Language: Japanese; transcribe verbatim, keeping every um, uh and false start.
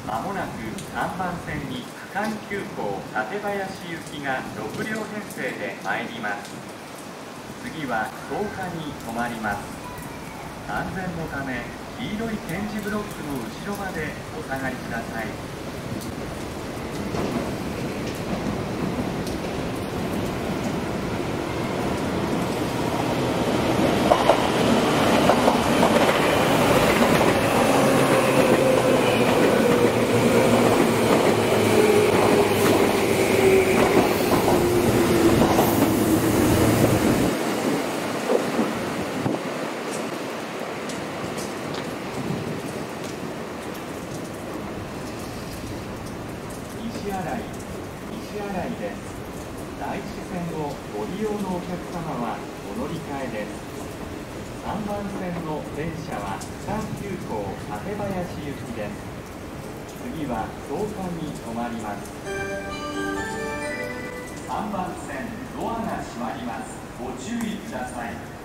まもなくさんばん線に区間急行館林行きがろくりょう編成で参ります。次は草加に止まります。安全のため黄色い点字ブロックの後ろまでお下がりください。西新井、西新井です。第一線をご利用のお客様はお乗り換えです。さんばん線の電車は区間急行館林行きです。次は草加に止まります。さんばん線、ドアが閉まります。ご注意ください。